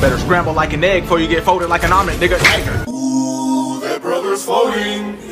Better scramble like an egg before you get folded like an omelet, nigga. Ooh, that brother's floating.